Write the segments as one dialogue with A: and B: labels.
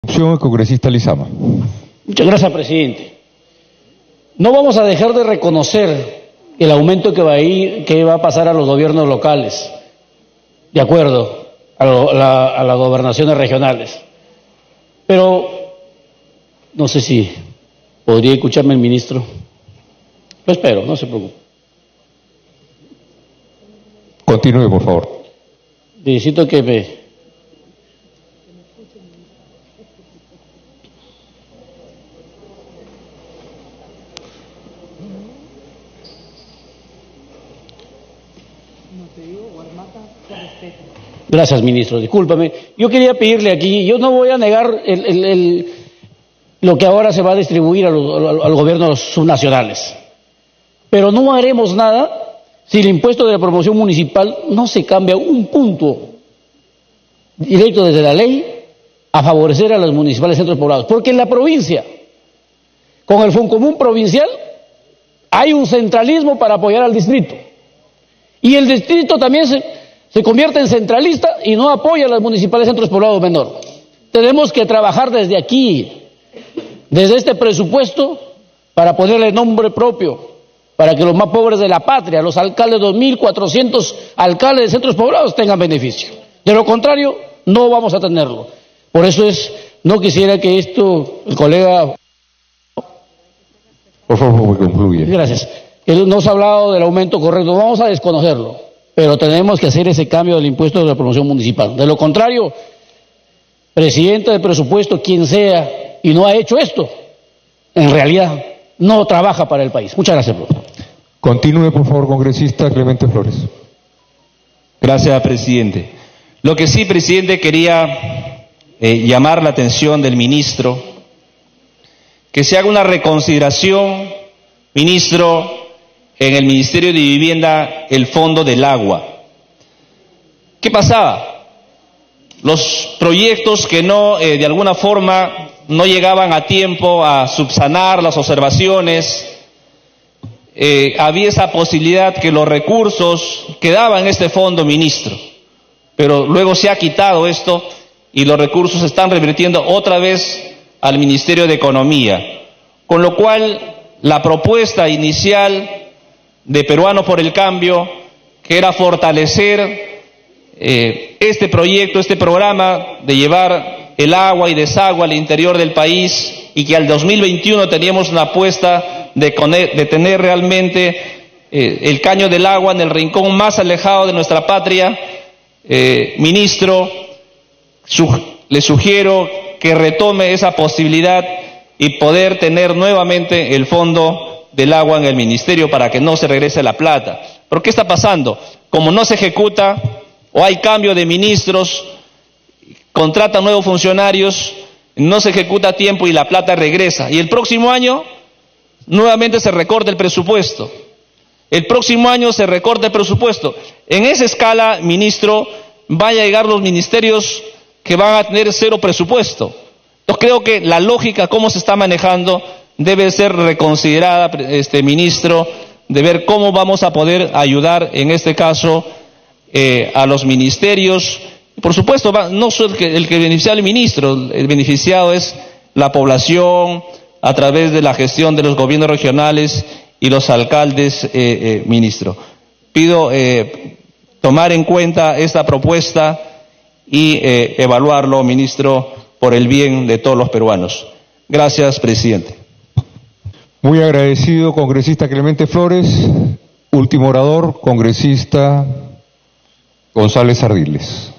A: El congresista Lizama.
B: Muchas gracias, presidente. No vamos a dejar de reconocer el aumento que va a pasar a los gobiernos locales, de acuerdo a las gobernaciones regionales. Pero no sé si podría escucharme el ministro. Lo espero, no se preocupe.
A: Continúe, por favor.
B: Necesito que me... Gracias, ministro. Discúlpame. Yo quería pedirle aquí, yo no voy a negar lo que ahora se va a distribuir al gobierno de los subnacionales, pero no haremos nada si el impuesto de la promoción municipal no se cambia un punto directo desde la ley a favorecer a los municipales centros poblados. Porque en la provincia, con el Foncomún provincial, hay un centralismo para apoyar al distrito. Y el distrito también se convierte en centralista y no apoya a los municipales centros poblados menor. Tenemos que trabajar desde aquí, desde este presupuesto, para ponerle nombre propio, para que los más pobres de la patria, los alcaldes, 2.400 alcaldes de centros poblados, tengan beneficio. De lo contrario, no vamos a tenerlo. Por eso no quisiera que esto, el colega...
A: Por favor, concluye.
B: Gracias. Él nos ha hablado del aumento correcto, vamos a desconocerlo, pero tenemos que hacer ese cambio del impuesto de la promoción municipal. De lo contrario, presidente del presupuesto, quien sea, y no ha hecho esto, en realidad no trabaja para el país. Muchas gracias, profesor.
A: Continúe, por favor, congresista Clemente Flores.
C: Gracias, presidente. Lo que sí, presidente, quería llamar la atención del ministro, que se haga una reconsideración, ministro, en el Ministerio de Vivienda, el Fondo del Agua. ¿Qué pasaba? Los proyectos que de alguna forma no llegaban a tiempo a subsanar las observaciones, había esa posibilidad que los recursos quedaban en este fondo, ministro, pero luego se ha quitado esto y los recursos se están revirtiendo otra vez al Ministerio de Economía, con lo cual la propuesta inicial de Peruanos por el Cambio, que era fortalecer este proyecto, este programa de llevar el agua y desagüe al interior del país, y que al 2021 teníamos una apuesta de tener realmente el caño del agua en el rincón más alejado de nuestra patria. Ministro, le sugiero que retome esa posibilidad y poder tener nuevamente el fondo del agua en el ministerio para que no se regrese la plata. ¿Pero qué está pasando? Como no se ejecuta o hay cambio de ministros, contratan nuevos funcionarios, no se ejecuta a tiempo y la plata regresa. Y el próximo año nuevamente se recorta el presupuesto. El próximo año se recorta el presupuesto. En esa escala, ministro, van a llegar los ministerios que van a tener cero presupuesto. Entonces creo que la lógica, cómo se está manejando, debe ser reconsiderada, ministro, de ver cómo vamos a poder ayudar, en este caso, a los ministerios. Por supuesto, no solo el que beneficia al ministro, el beneficiado es la población, a través de la gestión de los gobiernos regionales y los alcaldes, ministro. Pido tomar en cuenta esta propuesta y evaluarlo, ministro, por el bien de todos los peruanos. Gracias, presidente.
A: Muy agradecido, congresista Clemente Flores. Último orador, congresista González Ardiles.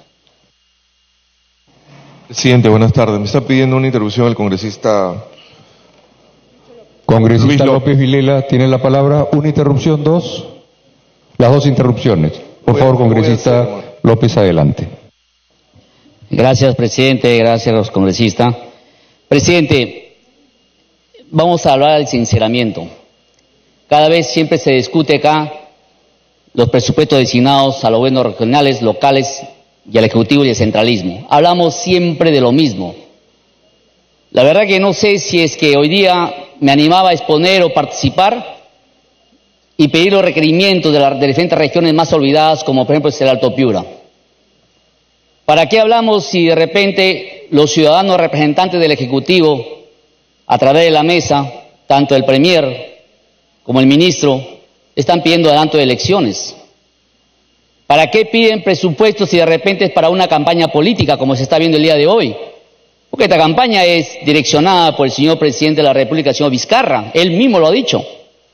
D: Presidente, buenas tardes. Me está pidiendo una interrupción el congresista...
A: Congresista López Vilela, tiene la palabra. Una interrupción, dos. Las dos interrupciones. Por favor, congresista López, adelante.
E: Gracias, presidente. Gracias a los congresistas. Presidente, vamos a hablar del sinceramiento. Cada vez siempre se discute acá los presupuestos destinados a los gobiernos regionales, locales y al Ejecutivo y el centralismo. Hablamos siempre de lo mismo. La verdad que no sé si es que hoy día me animaba a exponer o participar y pedir los requerimientos de las diferentes regiones más olvidadas, como por ejemplo es el Alto Piura. ¿Para qué hablamos si de repente los ciudadanos representantes del Ejecutivo, a través de la mesa, tanto el Premier como el ministro, están pidiendo adelanto de elecciones. ¿Para qué piden presupuestos si de repente es para una campaña política, como se está viendo el día de hoy? Porque esta campaña es direccionada por el señor presidente de la República, el señor Vizcarra. Él mismo lo ha dicho.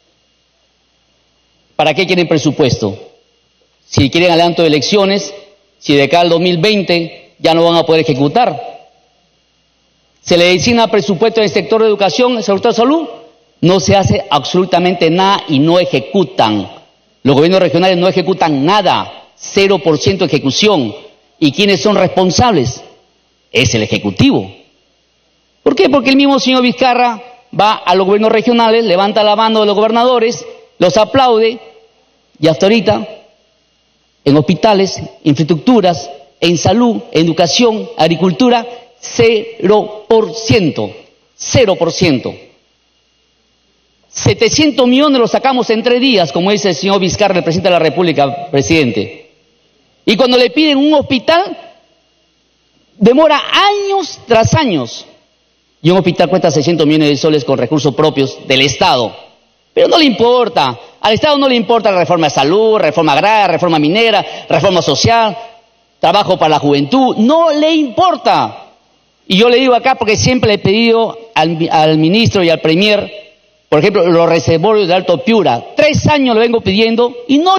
E: ¿Para qué quieren presupuesto? Si quieren adelanto de elecciones, si de acá al 2020 ya no van a poder ejecutar. Se le designa presupuesto en el sector de educación, en el sector de salud, no se hace absolutamente nada y no ejecutan. Los gobiernos regionales no ejecutan nada, 0% de ejecución. ¿Y quiénes son responsables? Es el Ejecutivo. ¿Por qué? Porque el mismo señor Vizcarra va a los gobiernos regionales, levanta la mano de los gobernadores, los aplaude, y hasta ahorita, en hospitales, infraestructuras, en salud, en educación, agricultura, 0%. 0%. 700 millones los sacamos en 3 días, como dice el señor Vizcarra, el presidente de la República, presidente. Y cuando le piden un hospital, demora años tras años. Y un hospital cuesta 600 millones de soles con recursos propios del Estado. Pero no le importa. Al Estado no le importa la reforma de salud, reforma agraria, reforma minera, reforma social, trabajo para la juventud. No le importa. Y yo le digo acá porque siempre le he pedido al ministro y al premier, por ejemplo, los reservorios de Alto Piura. 3 años lo vengo pidiendo y no...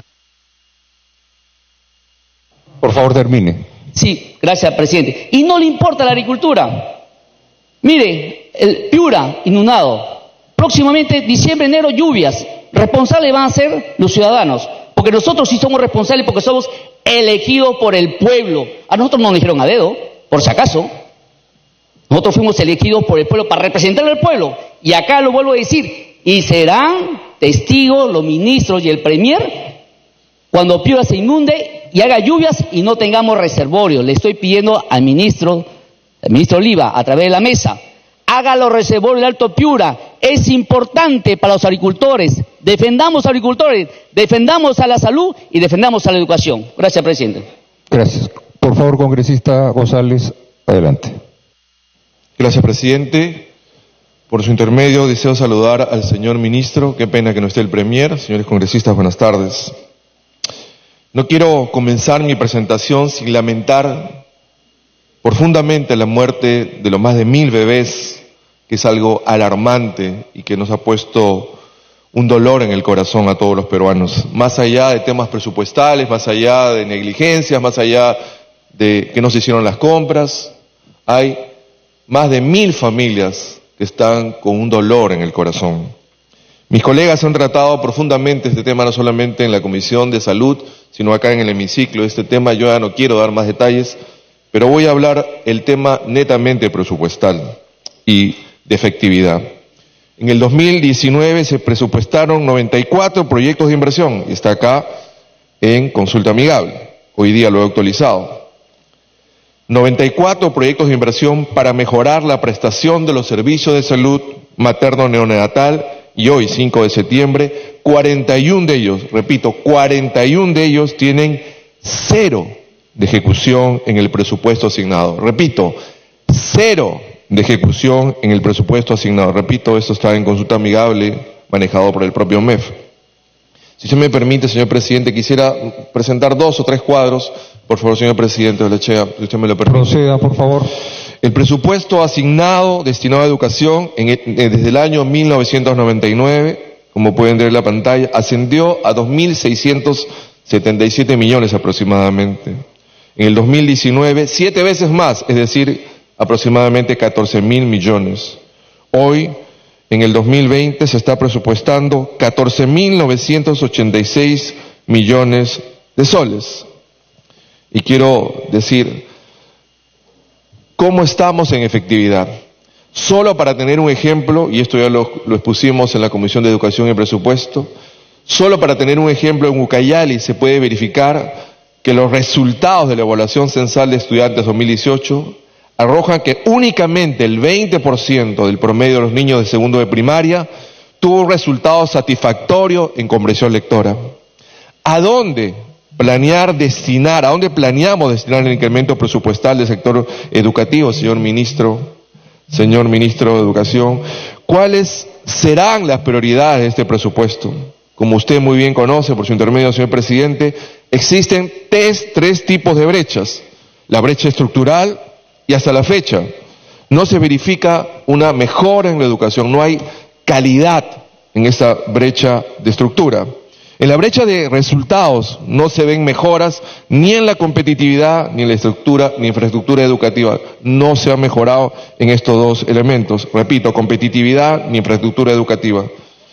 A: Por favor, termine.
E: Sí, gracias, presidente. Y no le importa la agricultura. Mire, el Piura inundado. Próximamente, diciembre, enero, lluvias. Responsables van a ser los ciudadanos. Porque nosotros sí somos responsables porque somos elegidos por el pueblo. A nosotros no nos eligieron a dedo, por si acaso. Nosotros fuimos elegidos por el pueblo para representar al pueblo. Y acá lo vuelvo a decir. Y serán testigos los ministros y el premier cuando Piura se inunde y haga lluvias y no tengamos reservorios. Le estoy pidiendo al ministro Oliva, a través de la mesa, haga los reservorios de Alto Piura. Es importante para los agricultores. Defendamos a los agricultores, defendamos a la salud y defendamos a la educación. Gracias, presidente.
A: Gracias. Por favor, congresista González, adelante.
D: Gracias, presidente. Por su intermedio deseo saludar al señor ministro. Qué pena que no esté el premier. Señores congresistas, buenas tardes. No quiero comenzar mi presentación sin lamentar profundamente la muerte de los más de 1000 bebés, que es algo alarmante y que nos ha puesto un dolor en el corazón a todos los peruanos. Más allá de temas presupuestales, más allá de negligencias, más allá de que no se hicieron las compras, hay más de 1000 familias que están con un dolor en el corazón. Mis colegas han tratado profundamente este tema, no solamente en la Comisión de Salud, sino acá en el hemiciclo. Este tema yo ya no quiero dar más detalles, pero voy a hablar el tema netamente presupuestal y de efectividad. En el 2019 se presupuestaron 94 proyectos de inversión, y está acá en consulta amigable. Hoy día lo he actualizado. 94 proyectos de inversión para mejorar la prestación de los servicios de salud materno-neonatal, y hoy, 5 de septiembre, 41 de ellos, repito, 41 de ellos tienen 0 de ejecución en el presupuesto asignado. Repito, 0 de ejecución en el presupuesto asignado. Repito, esto está en consulta amigable manejado por el propio MEF. Si usted me permite, señor presidente, quisiera presentar 2 o 3 cuadros. Por favor, señor presidente Olechea, si usted me lo permite.
A: Proceda, por favor.
D: El presupuesto asignado, destinado a educación, desde el año 1999, como pueden ver en la pantalla, ascendió a 2.677 millones aproximadamente. En el 2019, 7 veces más, es decir, aproximadamente 14.000 millones. Hoy, en el 2020, se está presupuestando 14.986 millones de soles. Y quiero decir, ¿cómo estamos en efectividad? Solo para tener un ejemplo, y esto ya lo expusimos en la Comisión de Educación y Presupuesto, solo para tener un ejemplo, en Ucayali se puede verificar que los resultados de la evaluación censal de estudiantes 2018 arrojan que únicamente el 20% del promedio de los niños de segundo de primaria tuvo un resultado satisfactorio en comprensión lectora. ¿A dónde planear, destinar, ¿a dónde planeamos destinar el incremento presupuestal del sector educativo, señor ministro de Educación? ¿Cuáles serán las prioridades de este presupuesto? Como usted muy bien conoce, por su intermedio, señor presidente, existen tres tipos de brechas. La brecha estructural, y hasta la fecha no se verifica una mejora en la educación, no hay calidad en esa brecha de estructura. En la brecha de resultados no se ven mejoras ni en la competitividad, ni en la estructura, ni infraestructura educativa. No se ha mejorado en estos dos elementos. Repito, competitividad ni infraestructura educativa.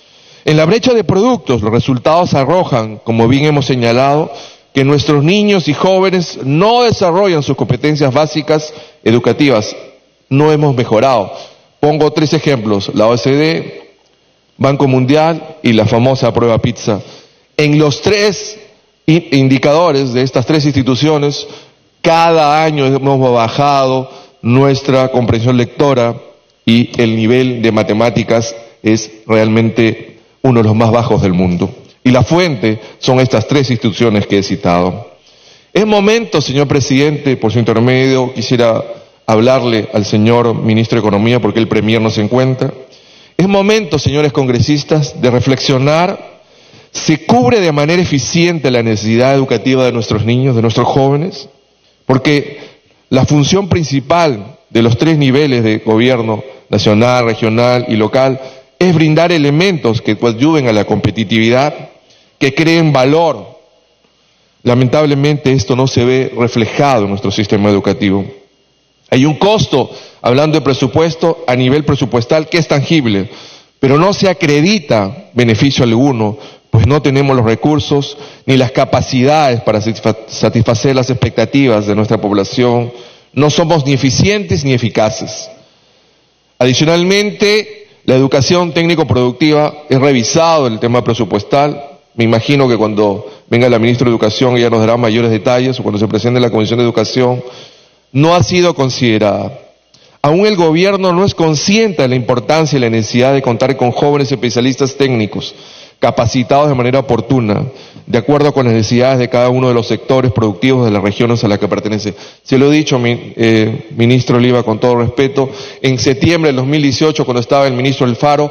D: En la brecha de productos, los resultados arrojan, como bien hemos señalado, que nuestros niños y jóvenes no desarrollan sus competencias básicas educativas. No hemos mejorado. Pongo 3 ejemplos: la OECD, Banco Mundial y la famosa prueba PISA. En los 3 indicadores de estas 3 instituciones, cada año hemos bajado nuestra comprensión lectora y el nivel de matemáticas es realmente uno de los más bajos del mundo. Y la fuente son estas 3 instituciones que he citado. Es momento, señor presidente, por su intermedio, quisiera hablarle al señor ministro de Economía, porque el premier no se encuentra. Es momento, señores congresistas, de reflexionar. ¿Se cubre de manera eficiente la necesidad educativa de nuestros niños, de nuestros jóvenes? Porque la función principal de los 3 niveles de gobierno, nacional, regional y local, es brindar elementos que ayuden a la competitividad, que creen valor. Lamentablemente esto no se ve reflejado en nuestro sistema educativo. Hay un costo, hablando de presupuesto, a nivel presupuestal que es tangible, pero no se acredita beneficio alguno, pues no tenemos los recursos ni las capacidades para satisfacer las expectativas de nuestra población. No somos ni eficientes ni eficaces. Adicionalmente, la educación técnico-productiva, es revisado el tema presupuestal. Me imagino que cuando venga la ministra de Educación ella nos dará mayores detalles, o cuando se presente la Comisión de Educación. No ha sido considerada. Aún el gobierno no es consciente de la importancia y la necesidad de contar con jóvenes especialistas técnicos, capacitados de manera oportuna, de acuerdo con las necesidades de cada uno de los sectores productivos de las regiones a las que pertenece. Se lo he dicho, ministro Oliva, con todo respeto, en septiembre del 2018, cuando estaba el ministro Alfaro,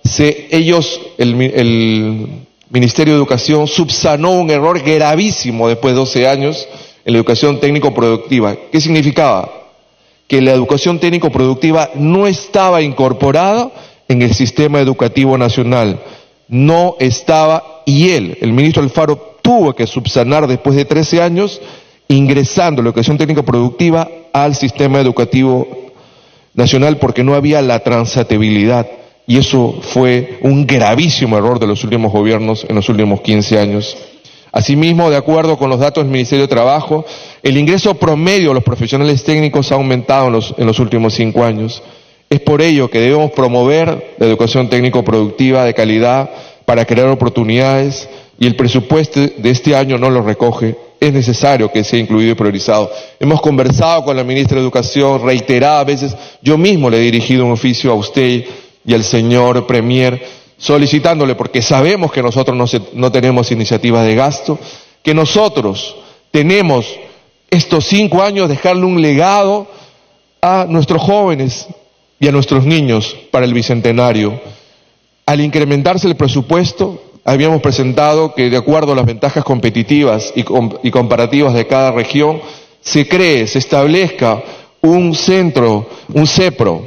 D: el Ministerio de Educación subsanó un error gravísimo después de 12 años en la educación técnico-productiva. ¿Qué significaba? Que la educación técnico-productiva no estaba incorporada en el sistema educativo nacional. No estaba, y el ministro Alfaro, tuvo que subsanar después de 13 años, ingresando la educación técnico-productiva al sistema educativo nacional, porque no había la transitabilidad. Y eso fue un gravísimo error de los últimos gobiernos en los últimos 15 años. Asimismo, de acuerdo con los datos del Ministerio de Trabajo, el ingreso promedio de los profesionales técnicos ha aumentado en los últimos 5 años. Es por ello que debemos promover la educación técnico-productiva de calidad para crear oportunidades, y el presupuesto de este año no lo recoge. Es necesario que sea incluido y priorizado. Hemos conversado con la ministra de Educación reiteradas veces. Yo mismo le he dirigido un oficio a usted y al señor premier, solicitándole, porque sabemos que nosotros no tenemos iniciativas de gasto, que nosotros tenemos estos 5 años dejarle un legado a nuestros jóvenes y a nuestros niños para el bicentenario. Al incrementarse el presupuesto, habíamos presentado que, de acuerdo a las ventajas competitivas y comparativas de cada región, se establezca un centro, un CEPRO,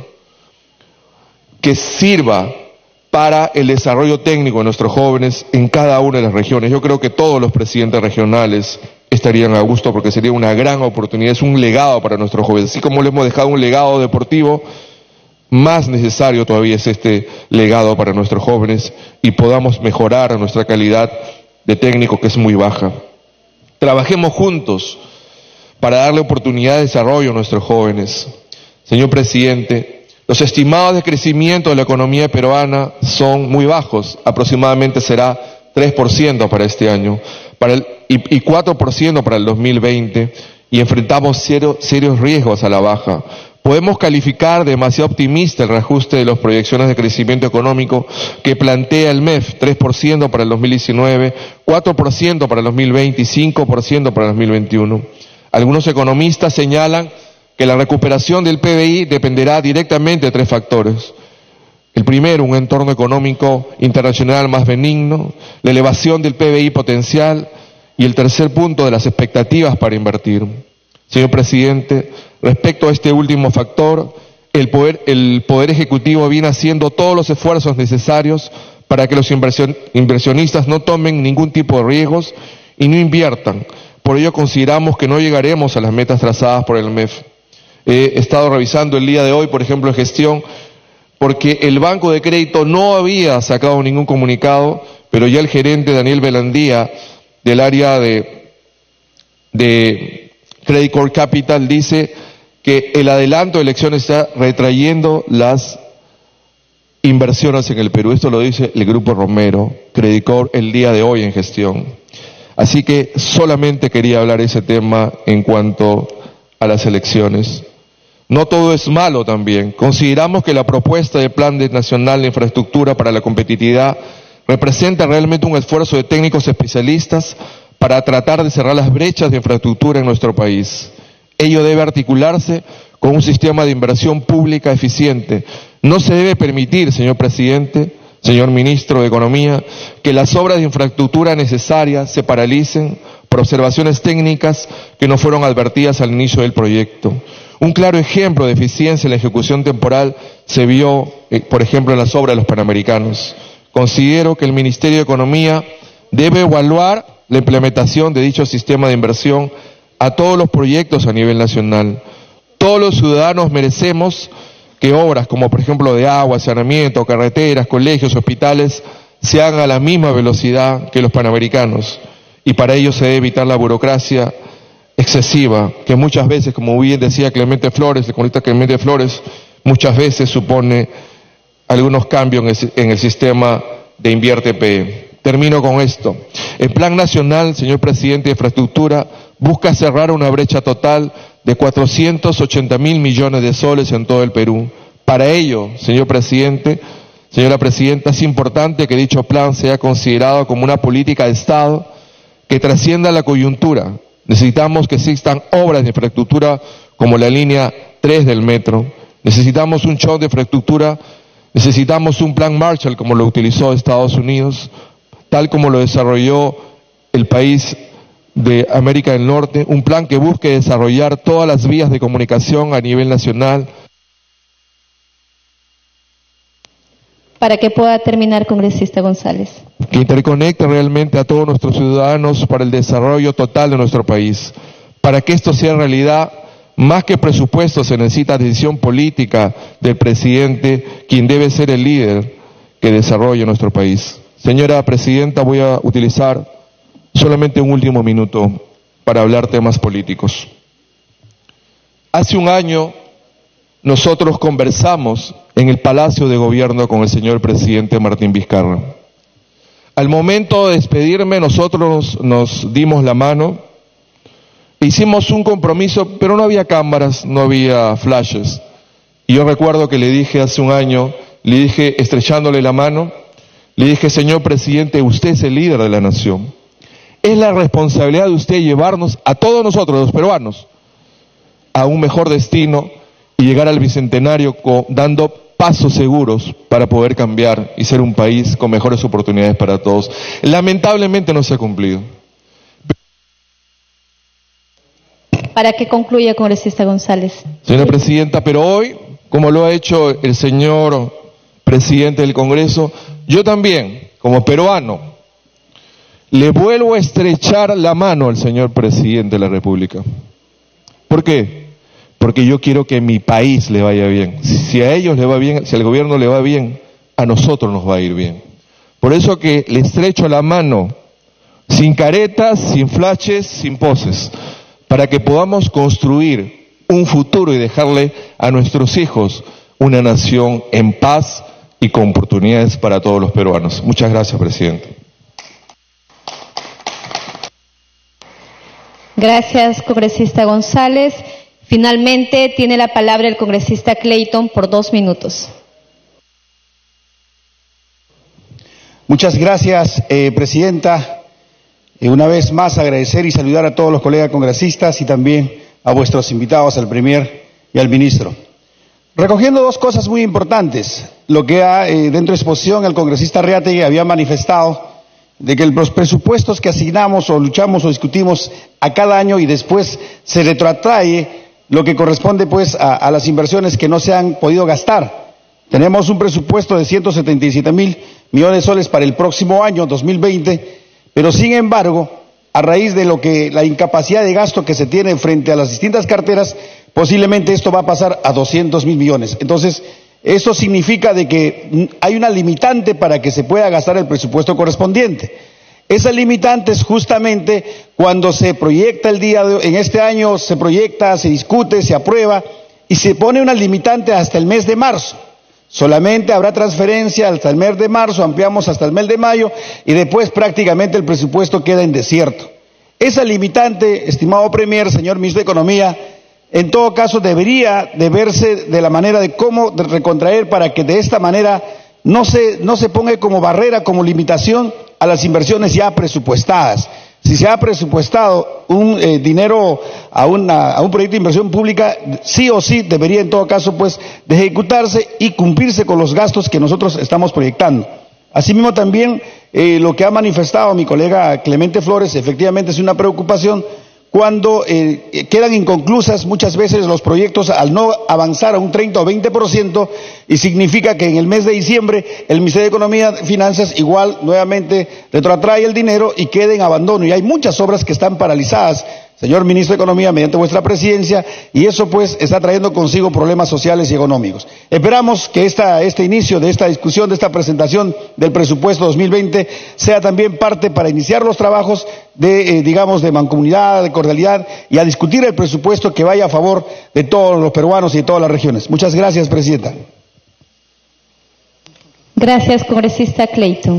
D: que sirva para el desarrollo técnico de nuestros jóvenes en cada una de las regiones. Yo creo que todos los presidentes regionales estarían a gusto, porque sería una gran oportunidad, es un legado para nuestros jóvenes. Así como le hemos dejado un legado deportivo, más necesario todavía es este legado para nuestros jóvenes, y podamos mejorar nuestra calidad de técnico, que es muy baja. Trabajemos juntos para darle oportunidad de desarrollo a nuestros jóvenes. Señor presidente, los estimados de crecimiento de la economía peruana son muy bajos, aproximadamente será 3% para este año, y 4% para el 2020, y enfrentamos serios riesgos a la baja. Podemos calificar demasiado optimista el reajuste de las proyecciones de crecimiento económico que plantea el MEF, 3% para el 2019, 4% para el 2020 y 5% para el 2021. Algunos economistas señalan que la recuperación del PBI dependerá directamente de 3 factores. El primero, un entorno económico internacional más benigno, la elevación del PBI potencial y el tercer punto, de las expectativas para invertir. Señor presidente, respecto a este último factor, el Poder Ejecutivo viene haciendo todos los esfuerzos necesarios para que los inversionistas no tomen ningún tipo de riesgos y no inviertan. Por ello consideramos que no llegaremos a las metas trazadas por el MEF. He estado revisando el día de hoy, por ejemplo, en gestión, porque el Banco de Crédito no había sacado ningún comunicado, pero ya el gerente Daniel Belandía del área de Credit Corp Capital dice que el adelanto de elecciones está retrayendo las inversiones en el Perú. Esto lo dice el Grupo Romero, Credit Corp, el día de hoy en gestión. Así que solamente quería hablar ese tema en cuanto a las elecciones. No todo es malo también. Consideramos que la propuesta del Plan Nacional de Infraestructura para la Competitividad representa realmente un esfuerzo de técnicos especialistas para tratar de cerrar las brechas de infraestructura en nuestro país. Ello debe articularse con un sistema de inversión pública eficiente. No se debe permitir, señor presidente, señor ministro de Economía, que las obras de infraestructura necesarias se paralicen por observaciones técnicas que no fueron advertidas al inicio del proyecto. Un claro ejemplo de eficiencia en la ejecución temporal se vio, por ejemplo, en las obras de los Panamericanos. Considero que el Ministerio de Economía debe evaluar la implementación de dicho sistema de inversión a todos los proyectos a nivel nacional. Todos los ciudadanos merecemos que obras como, por ejemplo, de agua, saneamiento, carreteras, colegios, hospitales, se hagan a la misma velocidad que los Panamericanos. Y para ello se debe evitar la burocracia excesiva, que muchas veces, como bien decía Clemente Flores, el economista Clemente Flores, muchas veces supone algunos cambios en el sistema de Invierte-PE. Termino con esto. El Plan Nacional, señor presidente de Infraestructura, busca cerrar una brecha total de 480.000 millones de soles en todo el Perú. Para ello, señor presidente, señora presidenta, es importante que dicho plan sea considerado como una política de Estado que trascienda la coyuntura. Necesitamos que existan obras de infraestructura como la línea 3 del metro. Necesitamos un show de infraestructura. Necesitamos un plan Marshall como lo utilizó Estados Unidos, tal como lo desarrolló el país de América del Norte, un plan que busque desarrollar todas las vías de comunicación a nivel nacional.
F: Para que pueda terminar, congresista González.
D: Que interconecte realmente a todos nuestros ciudadanos para el desarrollo total de nuestro país. Para que esto sea realidad, más que presupuesto, se necesita decisión política del presidente, quien debe ser el líder que desarrolle nuestro país. Señora presidenta, voy a utilizar solamente un último minuto para hablar temas políticos. Hace un año nosotros conversamos en el Palacio de Gobierno con el señor presidente Martín Vizcarra. Al momento de despedirme, nosotros nos dimos la mano, hicimos un compromiso, pero no había cámaras, no había flashes. Y yo recuerdo que le dije hace un año, le dije, estrechándole la mano, le dije, señor presidente, usted es el líder de la nación. Es la responsabilidad de usted llevarnos a todos nosotros, los peruanos, a un mejor destino y llegar al bicentenario dando pasos seguros para poder cambiar y ser un país con mejores oportunidades para todos. Lamentablemente no se ha cumplido.
F: Para que concluya, congresista González.
D: Señora presidenta, pero hoy, como lo ha hecho el señor presidente del Congreso, yo también, como peruano, le vuelvo a estrechar la mano al señor presidente de la República. ¿Por qué? Porque yo quiero que mi país le vaya bien. Si a ellos le va bien, si al gobierno le va bien, a nosotros nos va a ir bien. Por eso que le estrecho la mano, sin caretas, sin flashes, sin poses, para que podamos construir un futuro y dejarle a nuestros hijos una nación en paz y con oportunidades para todos los peruanos. Muchas gracias, presidente.
F: Gracias, congresista González. Finalmente, tiene la palabra el congresista Clayton por 2 minutos.
G: Muchas gracias, Presidenta. Una vez más agradecer y saludar a todos los colegas congresistas y también a vuestros invitados, al Premier y al Ministro. Recogiendo 2 cosas muy importantes, lo que dentro de exposición el congresista Arreategui había manifestado de que los presupuestos que asignamos o luchamos o discutimos a cada año y después se retrotrae lo que corresponde pues a las inversiones que no se han podido gastar. Tenemos un presupuesto de 177.000 millones de soles para el próximo año, 2020, pero sin embargo, a raíz de la incapacidad de gasto que se tiene frente a las distintas carteras, posiblemente esto va a pasar a 200.000 millones. Entonces, esto significa de que hay una limitante para que se pueda gastar el presupuesto correspondiente. Esa limitante es justamente cuando se proyecta en este año se proyecta, se discute, se aprueba y se pone una limitante hasta el mes de marzo. Solamente habrá transferencia hasta el mes de marzo, ampliamos hasta el mes de mayo y después prácticamente el presupuesto queda en desierto. Esa limitante, estimado Premier, señor Ministro de Economía, en todo caso debería de verse de la manera de cómo recontraer para que de esta manera no se ponga como barrera, como limitación a las inversiones ya presupuestadas. Si se ha presupuestado un dinero a un proyecto de inversión pública, sí o sí debería en todo caso pues de ejecutarse y cumplirse con los gastos que nosotros estamos proyectando. Asimismo también lo que ha manifestado mi colega Clemente Flores efectivamente es una preocupación cuando quedan inconclusas muchas veces los proyectos al no avanzar a un 30 o 20% y significa que en el mes de diciembre el Ministerio de Economía y Finanzas igual nuevamente retrotrae el dinero y queda en abandono. Y hay muchas obras que están paralizadas, señor Ministro de Economía, mediante vuestra presidencia, y eso pues está trayendo consigo problemas sociales y económicos. Esperamos que este inicio de esta discusión, de esta presentación del presupuesto 2020 sea también parte para iniciar los trabajos de mancomunidad, de cordialidad y a discutir el presupuesto que vaya a favor de todos los peruanos y de todas las regiones. Muchas gracias, Presidenta.
F: Gracias, congresista Clayton.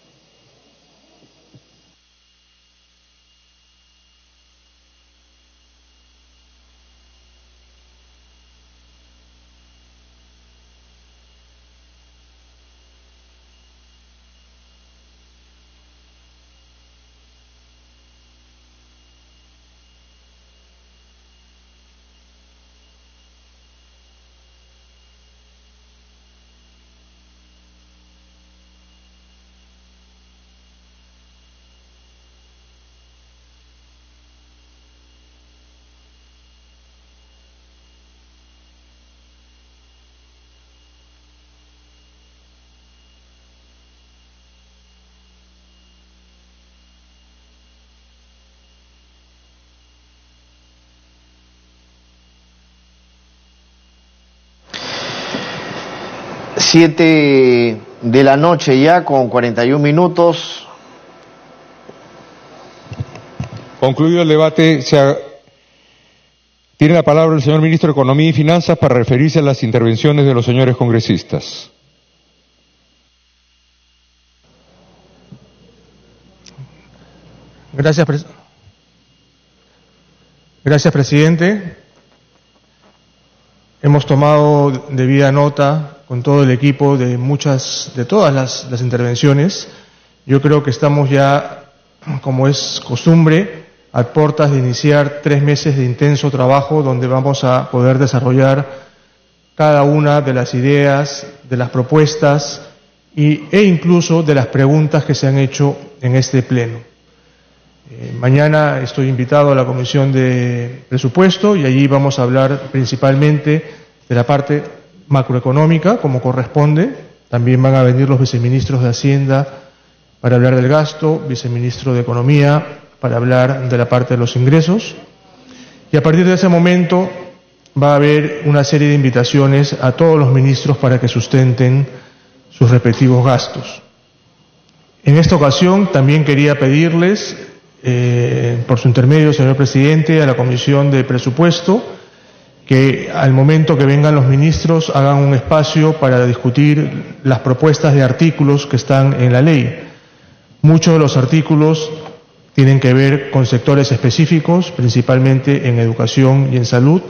H: Siete de la noche ya con 41 minutos.
A: Concluido el debate, tiene la palabra el señor Ministro de Economía y Finanzas para referirse a las intervenciones de los señores congresistas.
I: Gracias, presidente. Hemos tomado debida nota con todo el equipo de todas las intervenciones. Yo creo que estamos ya, como es costumbre, a puertas de iniciar 3 meses de intenso trabajo donde vamos a poder desarrollar cada una de las ideas, de las propuestas e incluso de las preguntas que se han hecho en este pleno. Mañana estoy invitado a la Comisión de Presupuesto y allí vamos a hablar principalmente de la parte macroeconómica, como corresponde. También van a venir los viceministros de Hacienda para hablar del gasto, viceministro de Economía para hablar de la parte de los ingresos. Y a partir de ese momento va a haber una serie de invitaciones a todos los ministros para que sustenten sus respectivos gastos. En esta ocasión también quería pedirles, por su intermedio, señor presidente, a la Comisión de Presupuesto, que al momento que vengan los ministros hagan un espacio para discutir las propuestas de artículos que están en la ley. Muchos de los artículos tienen que ver con sectores específicos, principalmente en educación y en salud,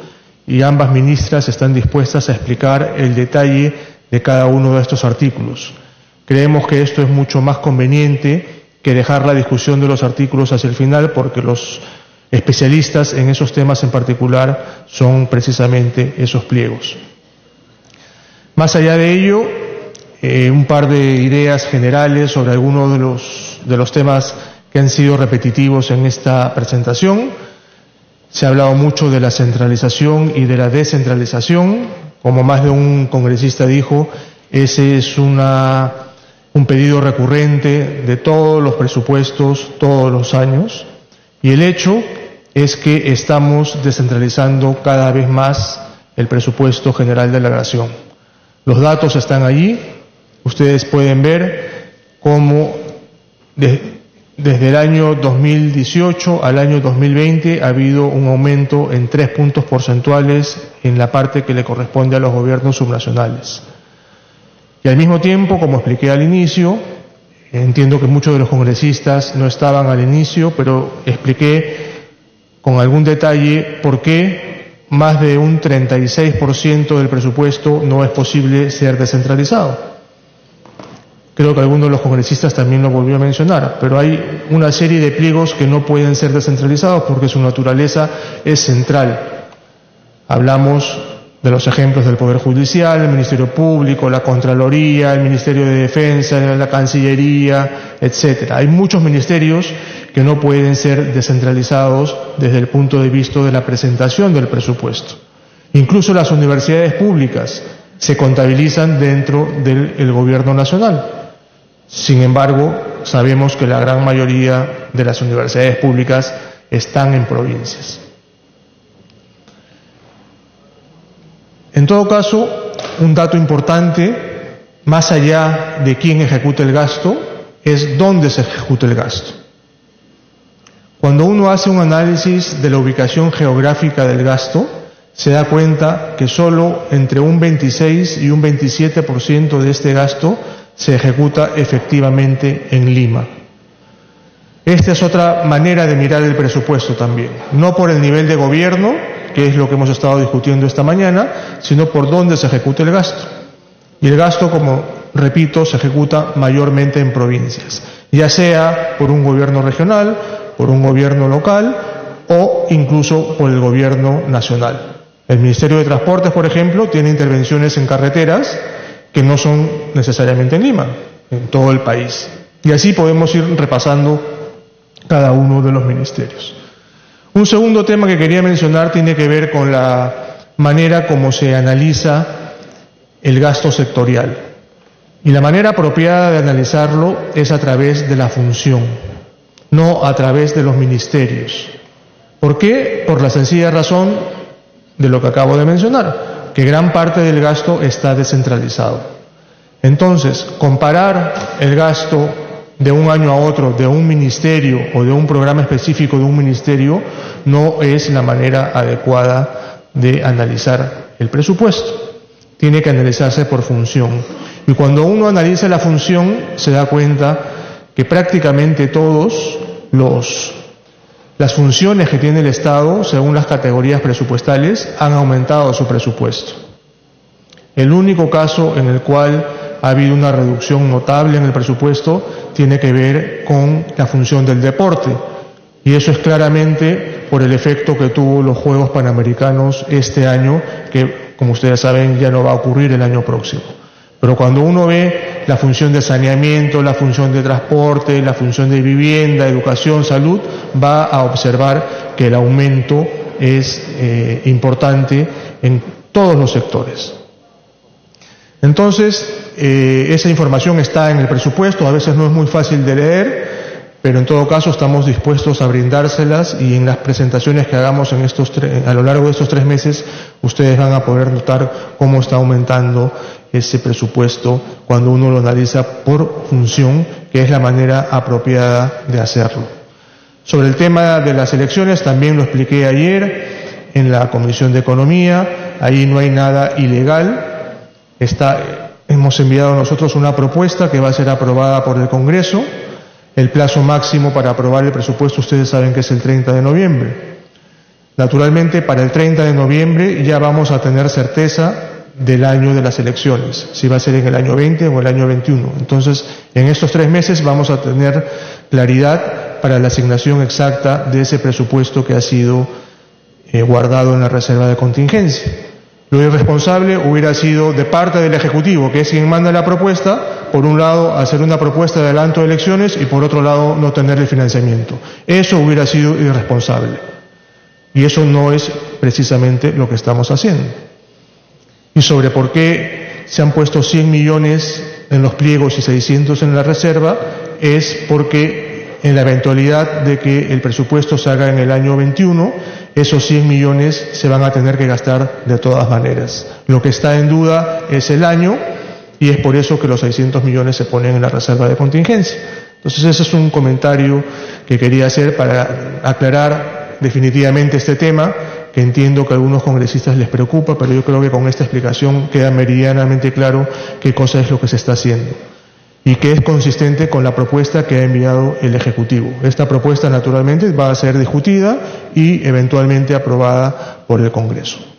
I: y ambas ministras están dispuestas a explicar el detalle de cada uno de estos artículos. Creemos que esto es mucho más conveniente que dejar la discusión de los artículos hacia el final, porque los especialistas en esos temas en particular son precisamente esos pliegos. Más allá de ello, un par de ideas generales sobre algunos de los temas que han sido repetitivos en esta presentación. Se ha hablado mucho de la centralización y de la descentralización. Como más de un congresista dijo, ese es un pedido recurrente de todos los presupuestos, todos los años. Y el hecho es que estamos descentralizando cada vez más el presupuesto general de la Nación. Los datos están allí. Ustedes pueden ver cómo desde el año 2018 al año 2020 ha habido un aumento en 3 puntos porcentuales en la parte que le corresponde a los gobiernos subnacionales. Y al mismo tiempo, como expliqué al inicio, entiendo que muchos de los congresistas no estaban al inicio, pero expliqué con algún detalle por qué más de un 36% del presupuesto no es posible ser descentralizado. Creo que alguno de los congresistas también lo volvió a mencionar, pero hay una serie de pliegos que no pueden ser descentralizados porque su naturaleza es central. Hablamos de los ejemplos del Poder Judicial, el Ministerio Público, la Contraloría, el Ministerio de Defensa, la Cancillería, etcétera. Hay muchos ministerios que no pueden ser descentralizados desde el punto de vista de la presentación del presupuesto. Incluso las universidades públicas se contabilizan dentro del gobierno nacional. Sin embargo, sabemos que la gran mayoría de las universidades públicas están en provincias. En todo caso, un dato importante, más allá de quién ejecuta el gasto, es dónde se ejecuta el gasto. Cuando uno hace un análisis de la ubicación geográfica del gasto, se da cuenta que solo entre un 26 y un 27% de este gasto se ejecuta efectivamente en Lima. Esta es otra manera de mirar el presupuesto también, no por el nivel de gobierno, que es lo que hemos estado discutiendo esta mañana, sino por dónde se ejecuta el gasto. Y el gasto, como repito, se ejecuta mayormente en provincias, ya sea por un gobierno regional, por un gobierno local o incluso por el gobierno nacional. El Ministerio de Transportes, por ejemplo, tiene intervenciones en carreteras que no son necesariamente en Lima, en todo el país. Y así podemos ir repasando cada uno de los ministerios. Un segundo tema que quería mencionar tiene que ver con la manera como se analiza el gasto sectorial. Y la manera apropiada de analizarlo es a través de la función, no a través de los ministerios. ¿Por qué? Por la sencilla razón de lo que acabo de mencionar, que gran parte del gasto está descentralizado. Entonces, comparar el gasto de un año a otro de un ministerio o de un programa específico de un ministerio no es la manera adecuada de analizar el presupuesto. Tiene que analizarse por función. Y cuando uno analiza la función, se da cuenta que prácticamente todos las funciones que tiene el Estado, según las categorías presupuestales, han aumentado su presupuesto. El único caso en el cual ha habido una reducción notable en el presupuesto tiene que ver con la función del deporte. Y eso es claramente por el efecto que tuvo los Juegos Panamericanos este año, que, como ustedes saben, ya no va a ocurrir el año próximo. Pero cuando uno ve la función de saneamiento, la función de transporte, la función de vivienda, educación, salud, va a observar que el aumento es importante en todos los sectores. Entonces, esa información está en el presupuesto, a veces no es muy fácil de leer, pero en todo caso estamos dispuestos a brindárselas y en las presentaciones que hagamos a lo largo de estos 3 meses, ustedes van a poder notar cómo está aumentando ese presupuesto cuando uno lo analiza por función, que es la manera apropiada de hacerlo. Sobre el tema de las elecciones, también lo expliqué ayer en la Comisión de Economía, ahí no hay nada ilegal. Hemos enviado nosotros una propuesta que va a ser aprobada por el Congreso. El plazo máximo para aprobar el presupuesto, ustedes saben que es el 30 de noviembre. Naturalmente, para el 30 de noviembre ya vamos a tener certeza del año de las elecciones, si va a ser en el año 20 o el año 21. Entonces, en estos 3 meses vamos a tener claridad para la asignación exacta de ese presupuesto que ha sido guardado en la reserva de contingencia. Lo irresponsable hubiera sido de parte del Ejecutivo, que es quien manda la propuesta, por un lado hacer una propuesta de adelanto de elecciones y por otro lado no tener el financiamiento. Eso hubiera sido irresponsable. Y eso no es precisamente lo que estamos haciendo. Y sobre por qué se han puesto 100 millones en los pliegos y 600 en la reserva, es porque en la eventualidad de que el presupuesto se haga en el año 21, esos 100 millones se van a tener que gastar de todas maneras. Lo que está en duda es el año y es por eso que los 600 millones se ponen en la reserva de contingencia. Entonces ese es un comentario que quería hacer para aclarar definitivamente este tema, que entiendo que a algunos congresistas les preocupa, pero yo creo que con esta explicación queda meridianamente claro qué cosa es lo que se está haciendo y que es consistente con la propuesta que ha enviado el Ejecutivo. Esta propuesta naturalmente va a ser discutida y eventualmente aprobada por el Congreso.